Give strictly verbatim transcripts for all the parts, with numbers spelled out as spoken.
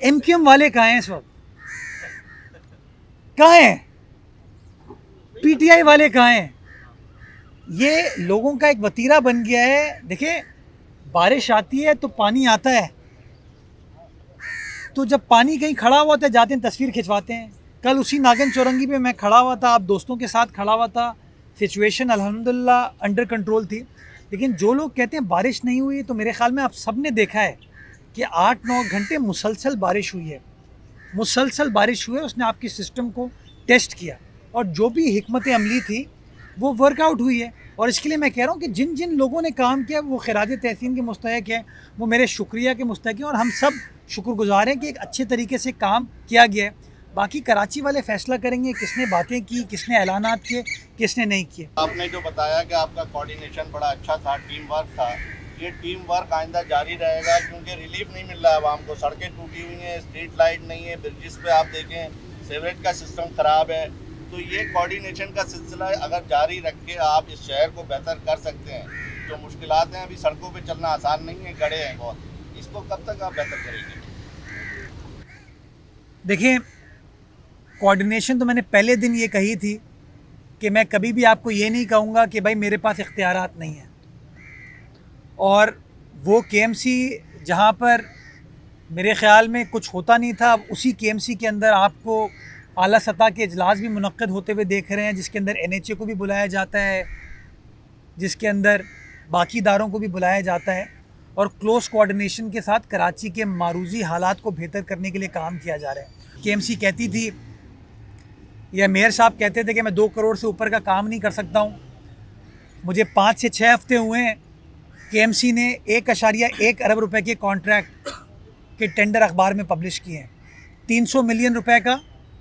MQM वाले कहाँ हैं इस वक्त? कहाँ हैं? पीटीआई वाले कहाँ हैं? ये लोगों का एक वतीरा बन गया है। देखिए, बारिश आती है तो पानी आता है, तो जब पानी कहीं खड़ा हुआ था जाते हैं तस्वीर खिंचवाते हैं। कल उसी नागन चौरंगी पे मैं खड़ा हुआ था, आप दोस्तों के साथ खड़ा हुआ था, सिचुएशन अल्हम्दुलिल्लाह अंडर कंट्रोल थी। लेकिन जो लोग कहते हैं बारिश नहीं हुई, तो मेरे ख्याल में आप सब ने देखा है कि आठ नौ घंटे मुसलसल बारिश हुई है। मुसलसल बारिश हुई है, उसने आपके सिस्टम को टेस्ट किया, और जो भी हिकमत अमली थी वो वर्कआउट हुई है। और इसके लिए मैं कह रहा हूँ कि जिन जिन लोगों ने काम किया वो खिराज तहसीन के मुस्तहक हैं, वो मेरे शुक्रिया के मुस्तहक हैं, और हम सब शुक्रगुजार हैं कि एक अच्छे तरीके से काम किया गया है। बाकी कराची वाले फैसला करेंगे किसने बातें की, किसने ऐलानात किए, किसने नहीं किए। आपने जो बताया कि आपका कोऑर्डिनेशन बड़ा अच्छा था, टीम वर्क था, ये टीम वर्क आइंदा जारी रहेगा, क्योंकि रिलीफ नहीं मिल रहा है आवाम को। सड़कें टूटी हुई हैं, स्ट्रीट लाइट नहीं है, ब्रिजेस पे आप देखें सीवरेज का सिस्टम ख़राब है। तो ये कोऑर्डिनेशन का सिलसिला अगर जारी रख के आप इस शहर को बेहतर कर सकते हैं। जो मुश्किलात हैं, अभी सड़कों पे चलना आसान नहीं है, गड़े हैं बहुत, इसको कब तक आप बेहतर करेंगे? देखिए, कोऑर्डिनेशन तो मैंने पहले दिन ये कही थी कि मैं कभी भी आपको ये नहीं कहूँगा कि भाई मेरे पास इख्तियारात नहीं है। और वो केएमसी जहाँ पर मेरे ख़्याल में कुछ होता नहीं था, अब उसी केएमसी के अंदर आपको आला सतह के इजलास भी मुनक्कद होते हुए देख रहे हैं, जिसके अंदर एनएचए को भी बुलाया जाता है, जिसके अंदर बाकी इदारों को भी बुलाया जाता है, और क्लोज कोऑर्डिनेशन के साथ कराची के मारूजी हालात को बेहतर करने के लिए काम किया जा रहा है। केएमसी कहती थी, या मेयर साहब कहते थे कि मैं दो करोड़ से ऊपर का काम नहीं कर सकता हूँ। मुझे पाँच से छः हफ्ते हुए हैं, केएमसी ने एक अशारिया एक अरब रुपए के कॉन्ट्रैक्ट के टेंडर अखबार में पब्लिश किए हैं। तीन सौ मिलियन रुपए का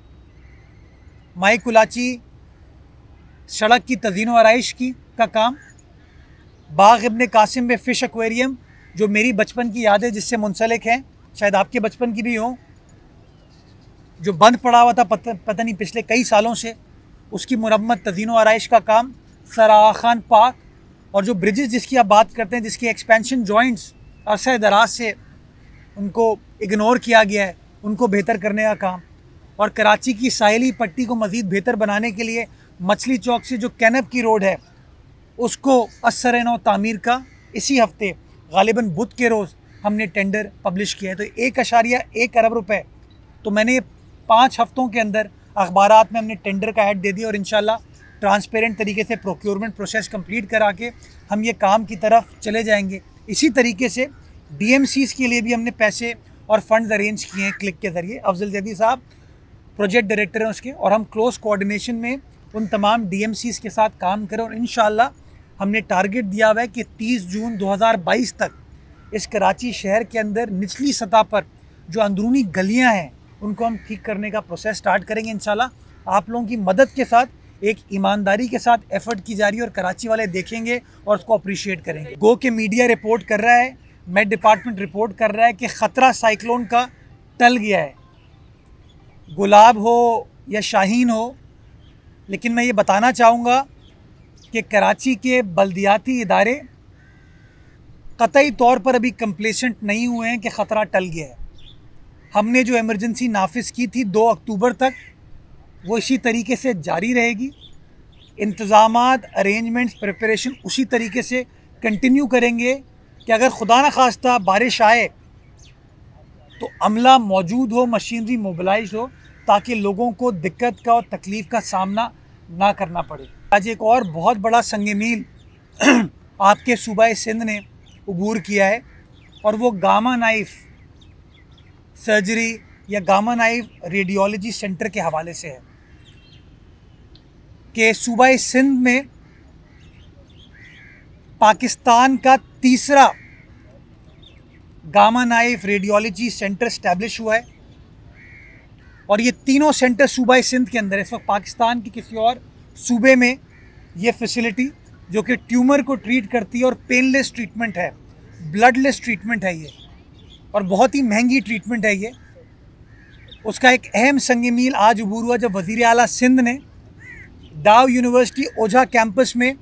माई कुलाची सड़क की तज़ीन व आराइश की का काम, बाग इब्ने कासिम में फ़िश एक्वेरियम जो मेरी बचपन की यादें जिससे मुंसलिक हैं, शायद आपके बचपन की भी हो, जो बंद पड़ा हुआ था पता, पता नहीं पिछले कई सालों से, उसकी मुरम्मत तज़ीन व आराइश का काम, सराह खान पार्क, और जो ब्रिजेस जिसकी आप बात करते हैं, जिसके एक्सपेंशन जॉइंट्स अरसा दराज से उनको इग्नोर किया गया है, उनको बेहतर करने का काम। और कराची की साहिली पट्टी को मज़ीद बेहतर बनाने के लिए मछली चौक से जो कैनब की रोड है उसको असर नौ तामीर का इसी हफ्ते गालिबन बुध के रोज़ हमने टेंडर पब्लिश किया है। तो एक अशारिया एक अरब रुपए, तो मैंने पाँच हफ्तों के अंदर अखबारात में हमने टेंडर का ऐड दे दिया, और इंशाल्लाह ट्रांसपेरेंट तरीके से प्रोक्योरमेंट प्रोसेस कंप्लीट करा के हम ये काम की तरफ चले जाएंगे। इसी तरीके से डीएमसीज़ के लिए भी हमने पैसे और फंड्स अरेंज किए हैं क्लिक के ज़रिए। अफजल जैदी साहब प्रोजेक्ट डायरेक्टर हैं उसके, और हम क्लोज कोऑर्डिनेशन में उन तमाम डीएमसीज़ के साथ काम करें, और इंशाल्लाह हमने टारगेट दिया हुआ है कि तीस जून दो हज़ार बाईस तक इस कराची शहर के अंदर निचली सतह पर जो अंदरूनी गलियां हैं उनको हम ठीक करने का प्रोसेस स्टार्ट करेंगे इंशाल्लाह। आप लोगों की मदद के साथ, एक ईमानदारी के साथ एफर्ट की जा रही है, और कराची वाले देखेंगे और उसको अप्रिशिएट करेंगे। गो के मीडिया रिपोर्ट कर रहा है, मेट डिपार्टमेंट रिपोर्ट कर रहा है कि ख़तरा साइक्लोन का टल गया है, गुलाब हो या शाहीन हो। लेकिन मैं ये बताना चाहूँगा कि कराची के बल्दियाती इदारे कतई तौर पर अभी कंप्लेसेंट नहीं हुए हैं कि ख़तरा टल गया है। हमने जो इमरजेंसी नाफिज की थी दो अक्टूबर तक, वो इसी तरीके से जारी रहेगी। इंतज़ामात, अरेंजमेंट्स, प्रिपरेशन उसी तरीके से कंटिन्यू करेंगे कि अगर खुदा न खास्ता बारिश आए तो अमला मौजूद हो, मशीनरी मोबिलाइज हो, ताकि लोगों को दिक्कत का और तकलीफ़ का सामना ना करना पड़े। आज एक और बहुत बड़ा संग मील आपके सूबा सिंध ने अबूर किया है, और वो गामा नाइफ सर्जरी या गामा नाइफ रेडियोलॉजी सेंटर के हवाले से है कि सूबा सिंध में पाकिस्तान का तीसरा gamma knife radiology center establish हुआ है, और ये तीनों सेंटर सूबा सिंध के अंदर है। इस वक्त पाकिस्तान के किसी और सूबे में ये फैसिलिटी जो कि ट्यूमर को ट्रीट करती है, और पेनलेस ट्रीटमेंट है, ब्लडलेस ट्रीटमेंट है ये, और बहुत ही महंगी ट्रीटमेंट है ये। उसका एक अहम संग मील आज अबूर हुआ जब वज़ीर आला सिंध ने डाव यूनिवर्सिटी ओझा कैंपस में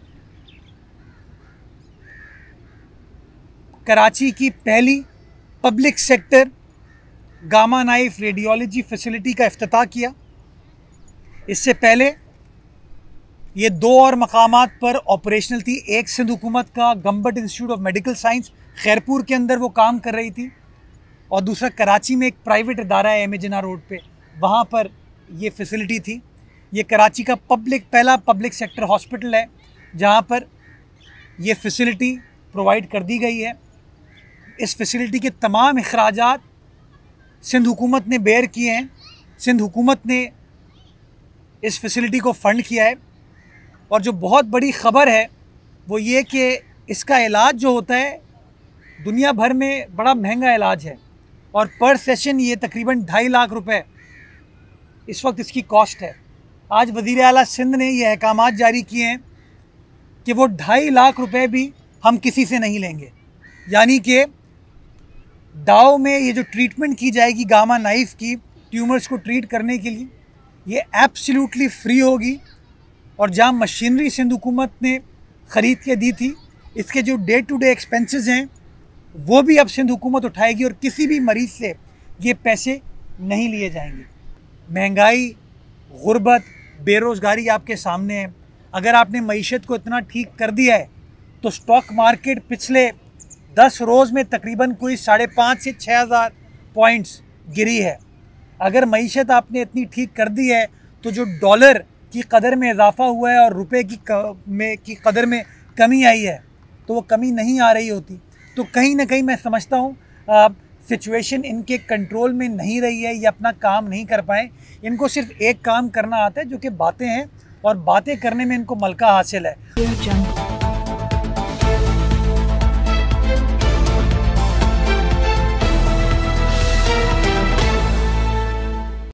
कराची की पहली public sector gamma knife radiology facility का इफ्तिताह किया। इससे पहले ये दो और मकामात पर ऑपरेशनल थी। एक सिंध हुकूमत का Gambat institute of medical science Khairpur के अंदर वो काम कर रही थी, और दूसरा कराची में एक प्राइवेट इदारा है एम ए जिना रोड पे, वहाँ पर ये फैसिलिटी थी। ये कराची का पब्लिक पहला पब्लिक सेक्टर हॉस्पिटल है जहाँ पर ये फैसिलिटी प्रोवाइड कर दी गई है। इस फैसिलिटी के तमाम अखराजात सिंध हुकूमत ने बेयर किए हैं। सिंध हुकूमत ने इस फैसिलिटी को फ़ंड किया है। और जो बहुत बड़ी ख़बर है वो ये कि इसका इलाज जो होता है दुनिया भर में बड़ा महंगा इलाज है, और पर सेशन ये तकरीबन ढाई लाख रुपए इस वक्त इसकी कॉस्ट है। आज वज़ीर आला सिंध ने ये अहकामात जारी किए हैं कि वो ढाई लाख रुपए भी हम किसी से नहीं लेंगे, यानी कि दाव में ये जो ट्रीटमेंट की जाएगी गामा नाइफ की ट्यूमर्स को ट्रीट करने के लिए, ये एब्सोल्युटली फ्री होगी। और जहाँ मशीनरी सिंध हुकूमत ने ख़रीद के दी थी, इसके जो डे टू डे एक्सपेंसेस हैं वो भी अब सिंध हुकूमत उठाएगी, और किसी भी मरीज़ से ये पैसे नहीं लिए जाएंगे। महंगाई, गुर्बत, बेरोज़गारी आपके सामने है। अगर आपने मईशत को इतना ठीक कर दिया है तो स्टॉक मार्केट पिछले दस रोज़ में तकरीबन कोई साढ़े पाँच से छः हज़ार पॉइंट्स गिरी है। अगर मईशत आपने इतनी ठीक कर दी है तो जो डॉलर की कदर में इजाफ़ा हुआ है और रुपए की क, में की कदर में कमी आई है, तो वो कमी नहीं आ रही होती। तो कहीं ना कहीं मैं समझता हूँ सिचुएशन इनके कंट्रोल में नहीं रही है, ये अपना काम नहीं कर पाए। इनको सिर्फ एक काम करना आता है जो कि बातें हैं, और बातें करने में इनको मलका हासिल है।